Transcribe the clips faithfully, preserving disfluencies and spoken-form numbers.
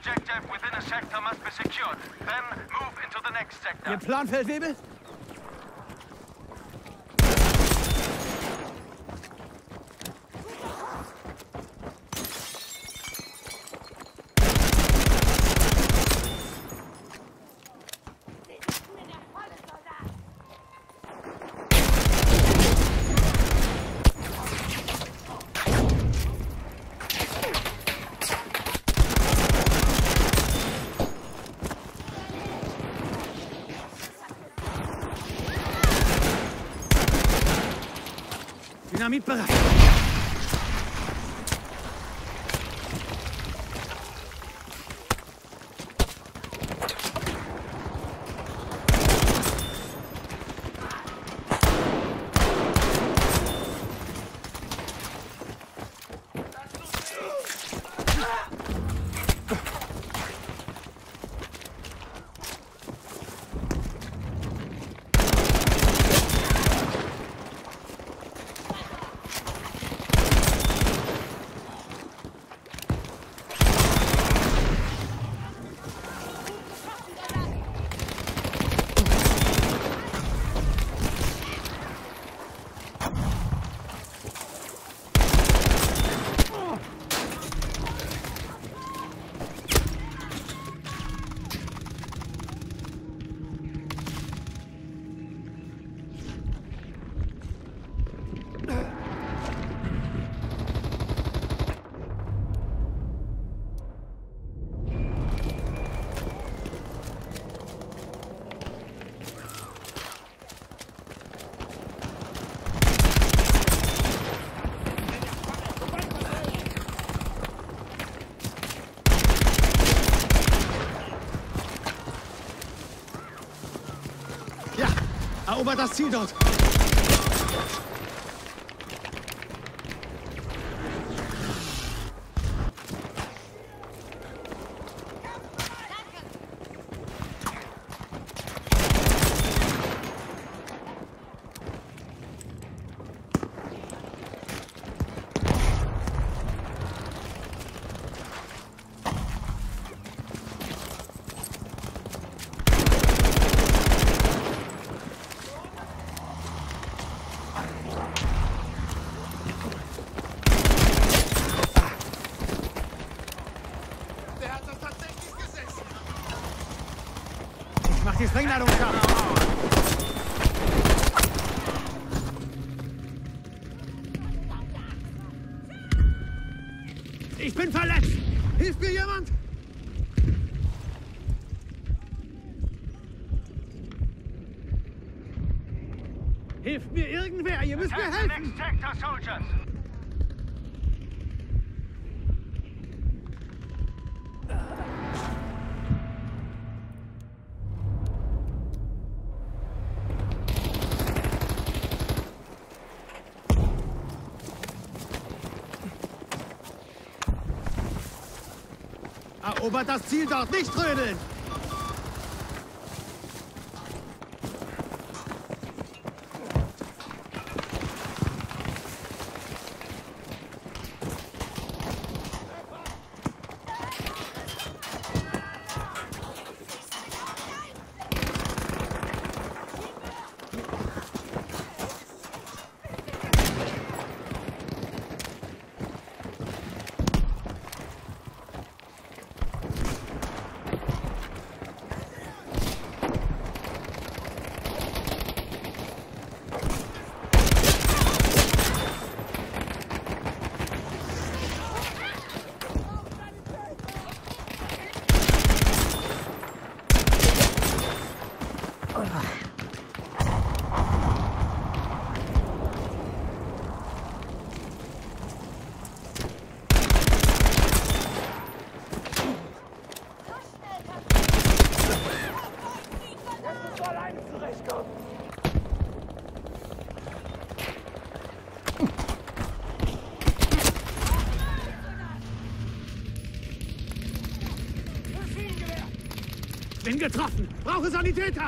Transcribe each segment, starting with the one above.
objective within a sector must be secured. Then move into the next sector. Ihr Plan, Feldwebel? Dynamit bereit. Erobert das Ziel dort! Mach die Sprengladung klar. Ich bin verletzt. Hilft mir jemand? Hilft mir irgendwer. Ihr müsst mir helfen. Erobert das Ziel dort, nicht trödeln! Bin getroffen! Brauche Sanitäter!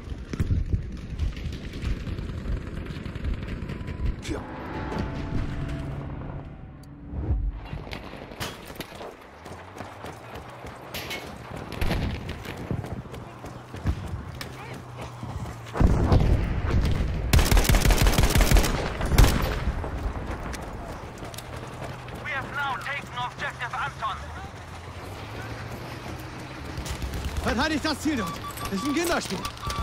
Ja. Verteidigt das Ziel dort. Das ist ein Kinderspiel.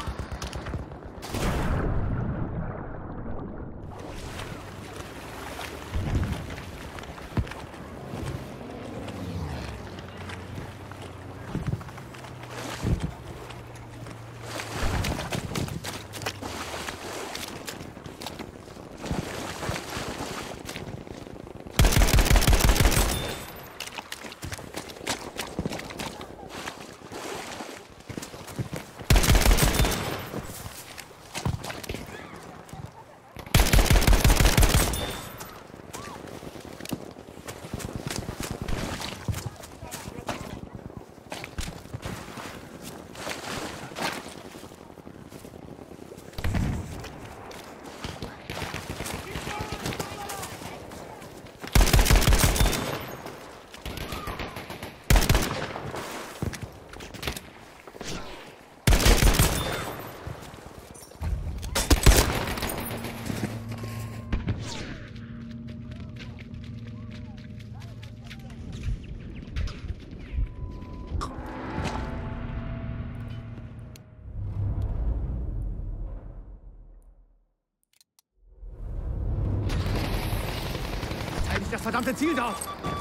Das verdammte Ziel dort!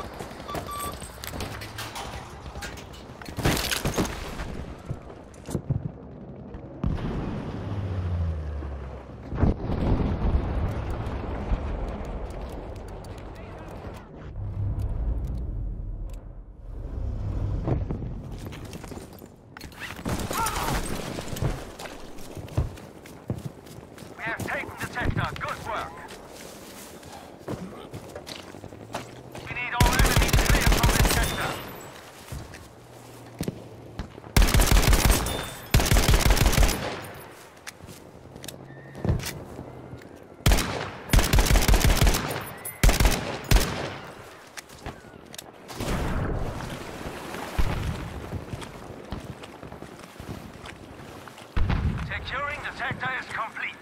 We have taken the sector. Good work. We need all enemies clear from this sector. Securing the sector is complete.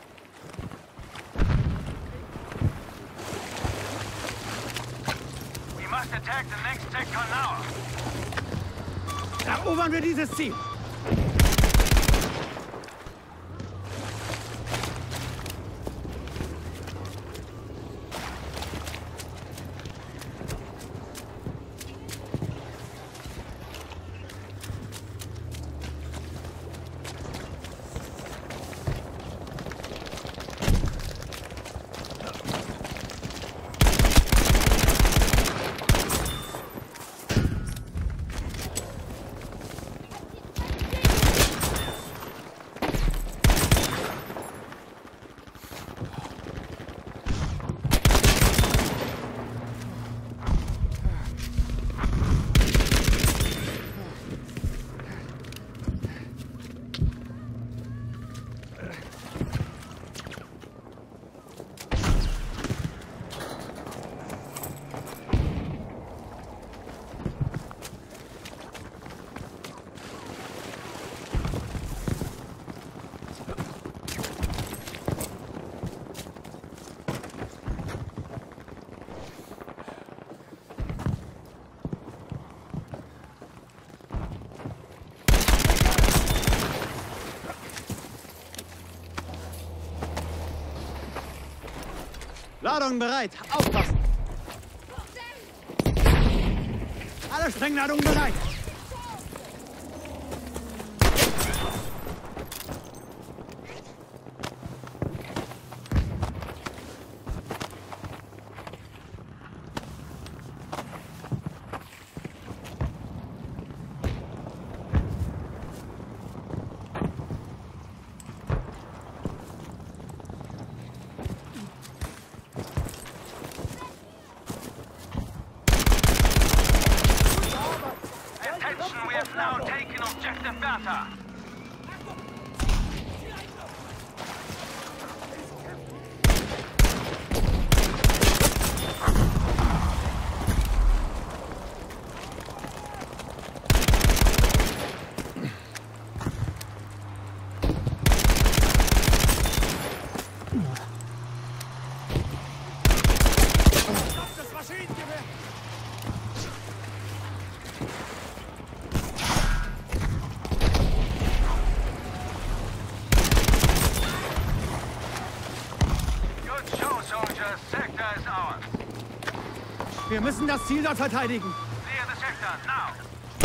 We must attack the next sector now. Erobern wir dieses Ziel! Ladung bereit. Aufpassen. Alle Sprengladungen bereit. We have now taken objective data. Soldiers, sector is ours. Wir müssen das Ziel dort verteidigen. Clear the sector, now.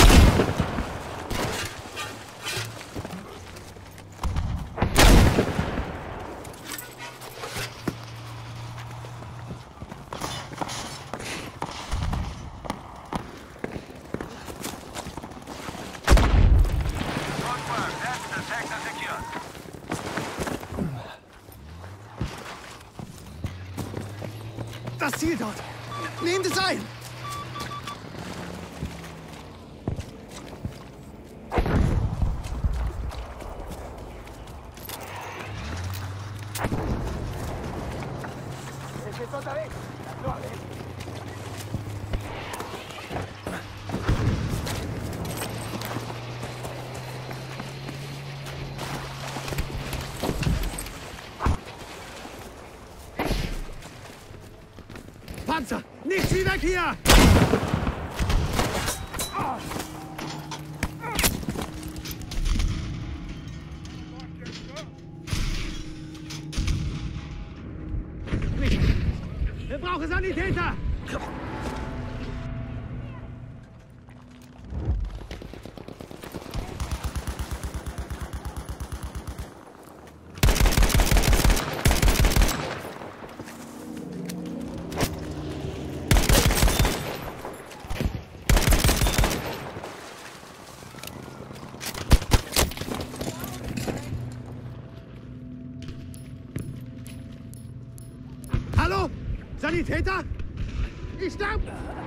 Good work, that's the sector secured. Das Ziel dort. Nehmt es ein. Panzer, nichts wie weg hier! Wir brauchen Sanitäter! Hallo? Sanitäter? Ich sterbe!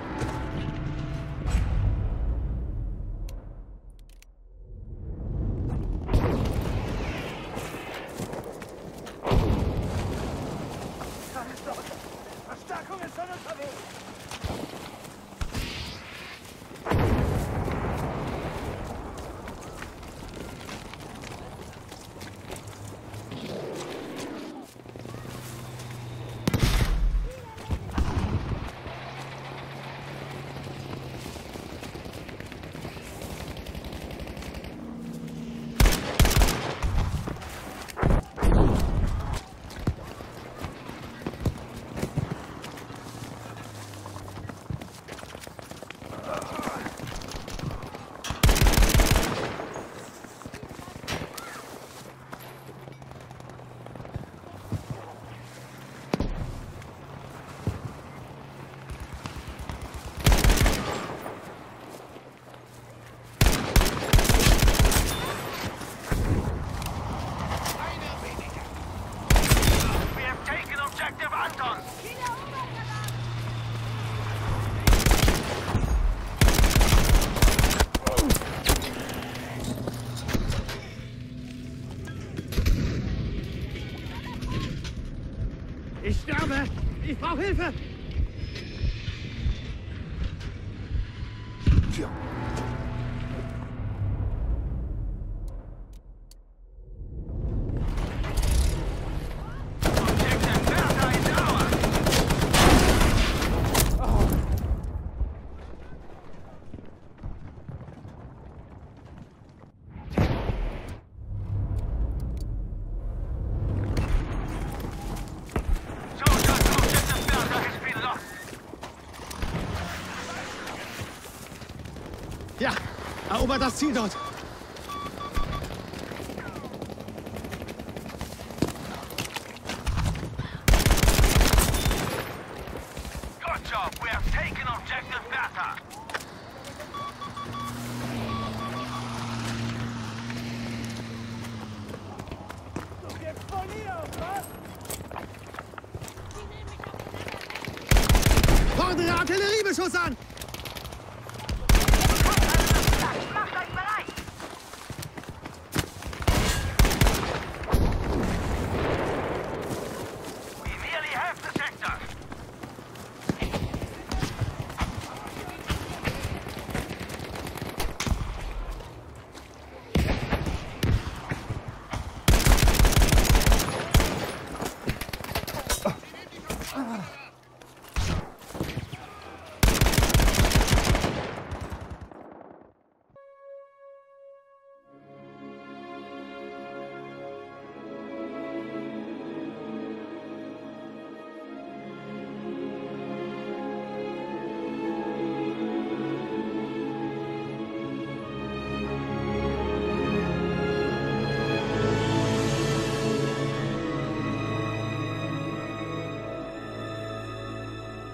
Verstärkung ist schon unterwegs! Ich sterbe! Ich brauche Hilfe! Tja. Ja, erobert das Ziel dort. Good job, we have taken objective Bertha. Fordere Artilleriebeschuss an!